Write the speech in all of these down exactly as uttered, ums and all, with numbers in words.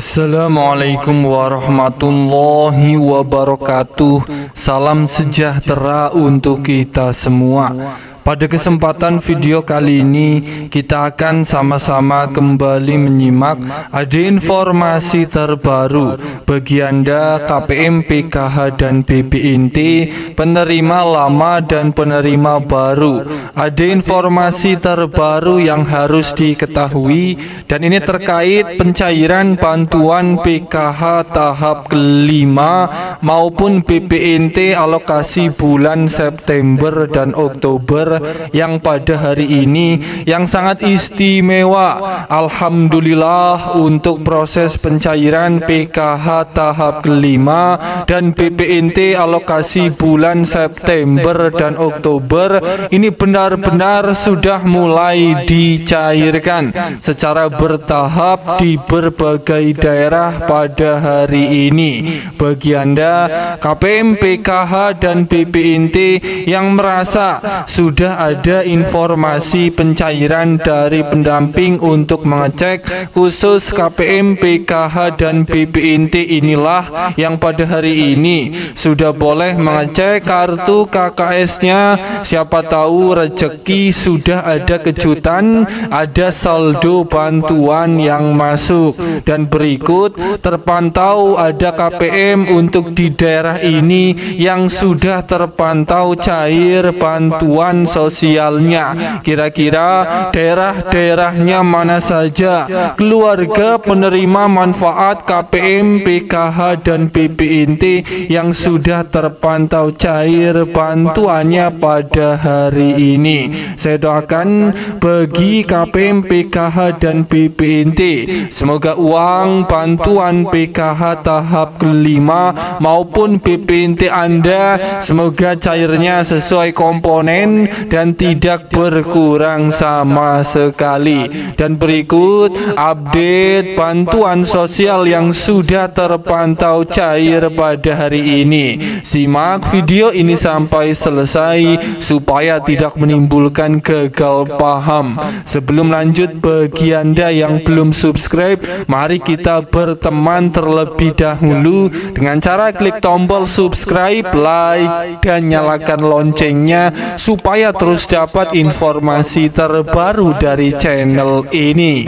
Assalamualaikum warahmatullahi wabarakatuh. Salam sejahtera untuk kita semua. Pada kesempatan video kali ini kita akan sama-sama kembali menyimak ada informasi terbaru bagi Anda K P M, P K H dan B P N T, penerima lama dan penerima baru. Ada informasi terbaru yang harus diketahui dan ini terkait pencairan bantuan P K H tahap kelima maupun B P N T alokasi bulan September dan Oktober yang pada hari ini yang sangat istimewa. Alhamdulillah untuk proses pencairan P K H tahap kelima dan B P N T alokasi bulan September dan Oktober ini benar-benar sudah mulai dicairkan secara bertahap di berbagai daerah pada hari ini. Bagi Anda K P M, P K H dan B P N T yang merasa sudah ada informasi pencairan dari pendamping untuk mengecek khusus K P M, P K H dan B P N T inilah yang pada hari ini sudah boleh mengecek kartu K K S-nya. Siapa tahu rezeki sudah ada kejutan, ada saldo bantuan yang masuk. Dan berikut terpantau ada K P M untuk di daerah ini yang sudah terpantau cair bantuan sosialnya. Kira-kira daerah-daerahnya mana saja keluarga penerima manfaat K P M, P K H dan B P N T yang sudah terpantau cair bantuannya pada hari ini. Saya doakan bagi K P M, P K H dan B P N T semoga uang bantuan P K H tahap kelima maupun B P N T Anda semoga cairnya sesuai komponen dan tidak berkurang sama sekali. Dan berikut update bantuan sosial yang sudah terpantau cair pada hari ini. Simak video ini sampai selesai supaya tidak menimbulkan gagal paham. Sebelum lanjut, bagi Anda yang belum subscribe, mari kita berteman terlebih dahulu dengan cara klik tombol subscribe, like dan nyalakan loncengnya supaya terus dapat informasi terbaru dari channel ini.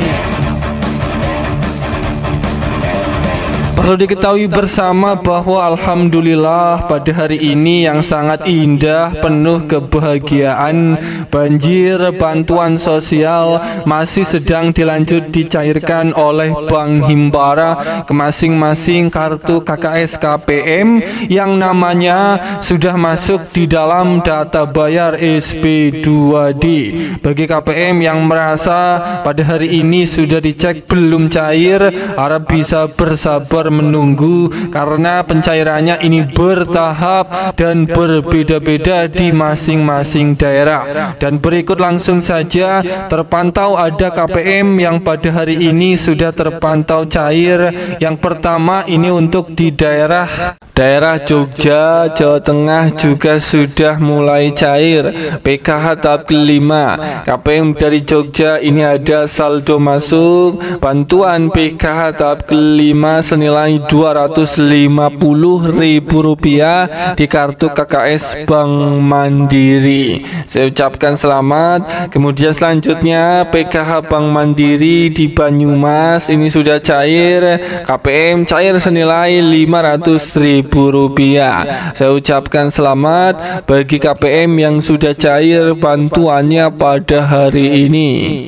Perlu diketahui bersama bahwa alhamdulillah pada hari ini yang sangat indah, penuh kebahagiaan, banjir bantuan sosial masih sedang dilanjut dicairkan oleh Bank Himbara ke masing-masing kartu K K S K P M yang namanya sudah masuk di dalam data bayar S P dua D. Bagi K P M yang merasa pada hari ini sudah dicek belum cair, harap bisa bersabar menunggu karena pencairannya ini bertahap dan berbeda-beda di masing-masing daerah. Dan berikut langsung saja terpantau ada K P M yang pada hari ini sudah terpantau cair. Yang pertama ini untuk di daerah daerah Jogja, Jawa Tengah juga sudah mulai cair P K H tahap kelima. K P M dari Jogja ini ada saldo masuk bantuan P K H tahap kelima senilai dua ratus lima puluh ribu rupiah di kartu K K S Bank Mandiri. Saya ucapkan selamat. Kemudian selanjutnya P K H Bank Mandiri di Banyumas ini sudah cair, K P M cair senilai lima ratus ribu rupiah. Saya ucapkan selamat bagi K P M yang sudah cair bantuannya pada hari ini.